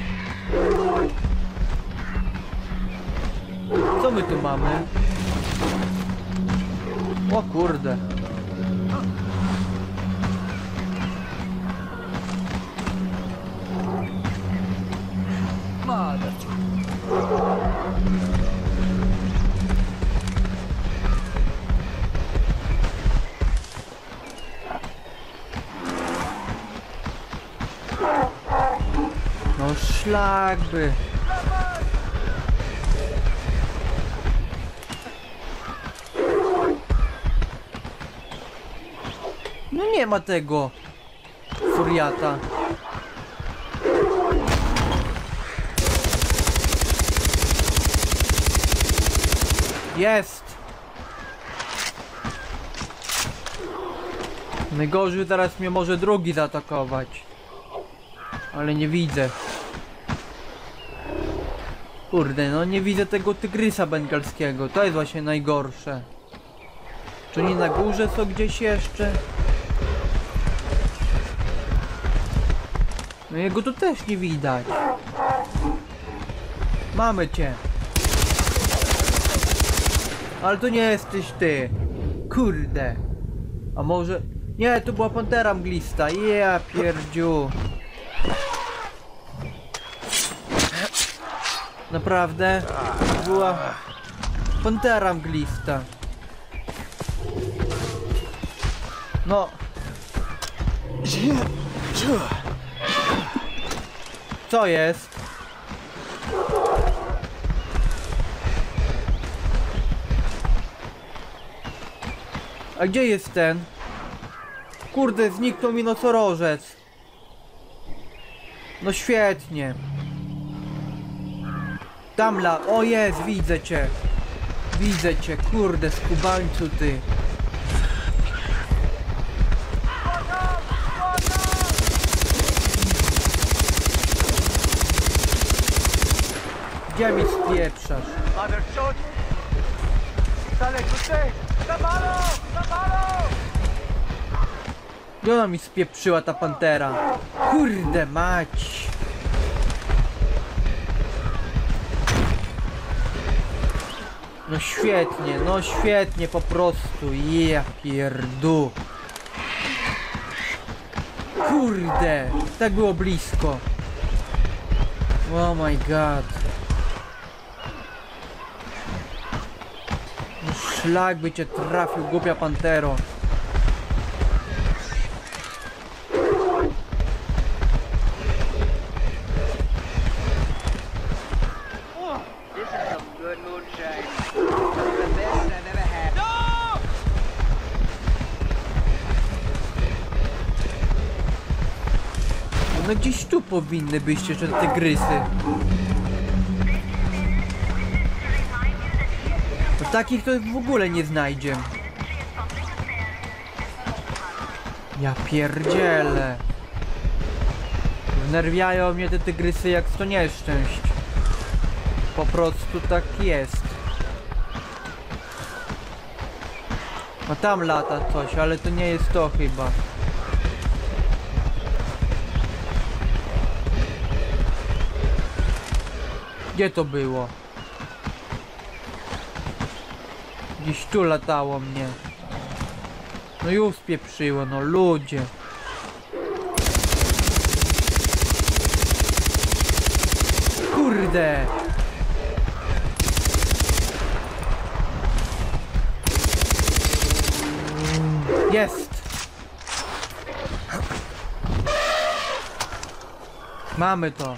Co my tu mamy? O kurde. No szlak by. No nie ma tego furiata. Jest. Najgorzej, teraz mnie może drugi zaatakować. Ale nie widzę. Kurde, no nie widzę tego tygrysa bengalskiego. To jest właśnie najgorsze. Czy nie na górze są gdzieś jeszcze? No jego tu też nie widać. Mamy cię. Ale to nie jesteś ty. Kurde. A może... Nie, to była pantera mglista. Ja pierdziu. Naprawdę? Była pantera mglista. No. Co jest? A gdzie jest ten? Kurde, zniknął mi nosorożec. No świetnie. Tam o jest, widzę cię. Widzę cię, kurde, skubańcu ty. Gdzie mi spieprzasz? Gdzie ona mi spieprzyła, ta pantera? Kurde mać. No świetnie po prostu. Ja pierdu. Kurde, tak było blisko. Oh my god. No szlak by cię trafił, głupia pantero. No gdzieś tu powinny być jeszcze te tygrysy. To takich to w ogóle nie znajdzie. Ja pierdzielę. Wnerwiają mnie te tygrysy jak to nieszczęść. Po prostu tak jest. No tam lata coś, ale to nie jest to chyba. Gdzie to było? Gdzieś tu latało mnie. No już spieprzyło, no ludzie. Kurde! Jest! Mamy to.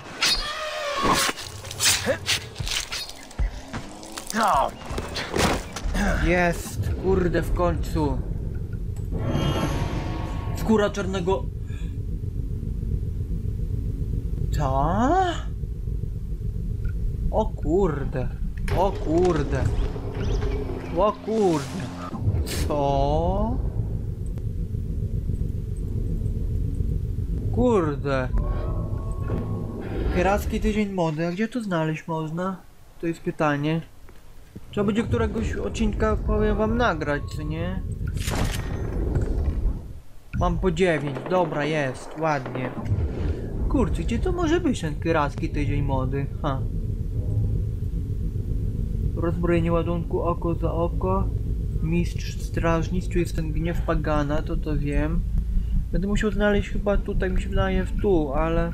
Jest! Kurde, w końcu. Skóra czarnego... Ta? O kurde. O kurde. O kurde. Co? Kurde. Piracki tydzień mody, a gdzie to znaleźć można? To jest pytanie. Trzeba będzie któregoś odcinka, powiem wam, nagrać, co nie? Mam po 9, dobra, jest, ładnie. Kurczę, gdzie to może być ten piracki tydzień mody? Ha. Rozbrojenie ładunku oko za oko. Mistrz strażnic, tu jest ten gniew pagana, to wiem. Będę musiał znaleźć chyba tutaj, mi się wydaje, w tu, ale...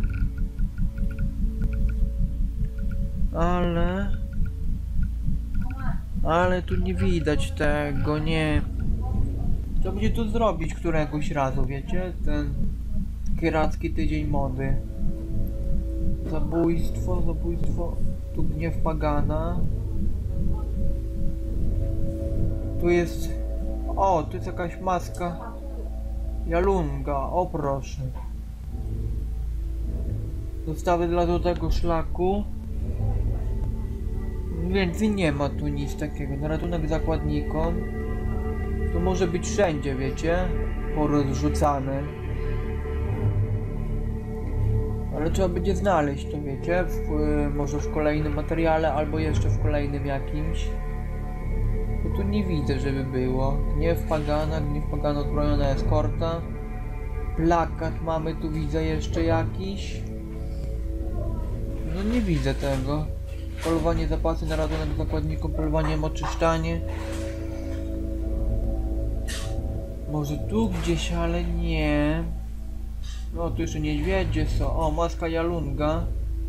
Ale tu nie widać tego, nie. Trzeba będzie tu zrobić któregoś razu, wiecie? Ten piracki tydzień mody. Zabójstwo. Tu gniew pagana. Tu jest... O, tu jest jakaś maska Jalunga, o proszę. Dostawy dla złotego szlaku. Więcej nie ma tu nic takiego. Na ratunek zakładnikom. To może być wszędzie, wiecie? Porozrzucane. Ale trzeba będzie znaleźć to, wiecie? Może w kolejnym materiale, albo jeszcze w kolejnym jakimś. Bo tu nie widzę, żeby było. Gniew pagana, odbrojona eskorta. Plakat mamy, tu widzę jeszcze jakiś. No nie widzę tego. Polowanie zapasy na ratunek zakładnikom, polowanie oczyszczanie. Może tu gdzieś, ale nie. No tu jeszcze niedźwiedzie są. O, maska Jalunga.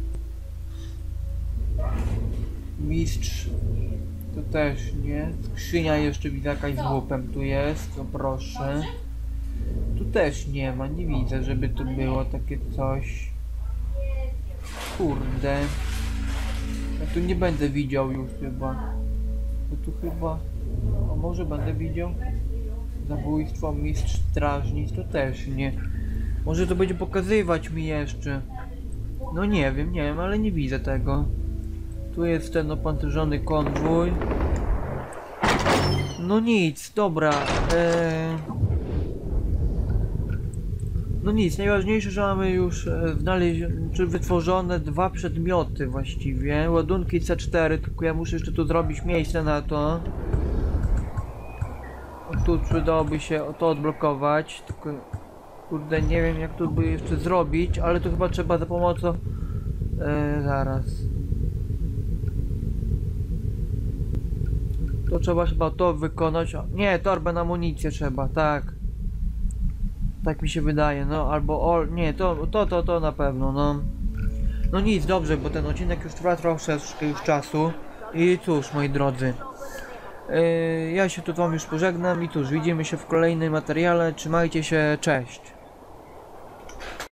Mistrz. To też nie. Skrzynia jeszcze widzę jakaś z łupem tu jest. To proszę. Tu też nie ma. Nie widzę, żeby tu było takie coś. Kurde. Ja tu nie będę widział już chyba. Bo tu chyba... A może będę widział? Zabójstwo, mistrz strażnic, to też nie. Może to będzie pokazywać mi jeszcze. No nie wiem, ale nie widzę tego. Tu jest ten opancerzony konwój. No nic, dobra. No nic, najważniejsze, że mamy już znaleźć, czy wytworzone 2 przedmioty właściwie. Ładunki C4, tylko ja muszę jeszcze tu zrobić miejsce na to. Tu przydałoby się to odblokować, tylko kurde nie wiem jak to by jeszcze zrobić, ale to chyba trzeba za pomocą... zaraz. To trzeba chyba to wykonać. Nie, torbę na amunicję trzeba, tak. Tak mi się wydaje, no albo... nie, to na pewno, no. No nic, dobrze, bo ten odcinek już trwa troszeczkę już czasu. I cóż, moi drodzy. Ja się tu wam już pożegnam i cóż, widzimy się w kolejnym materiale. Trzymajcie się, cześć.